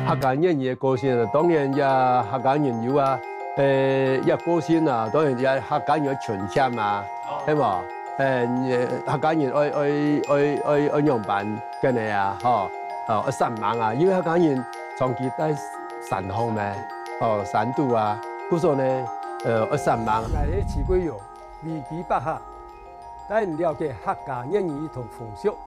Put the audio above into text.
客家諺語嘅歌聲啊，當然也客家人有啊，一歌聲啊，當然也客家人嘅傳承啊，係嘛？客家人愛樣板嘅你啊，嗬，神猛啊，因為客家人長期喺神鄉咩，山都啊，故所呢，神猛。 係徐貴陽，維基百科，帶你了解客家諺語同風俗。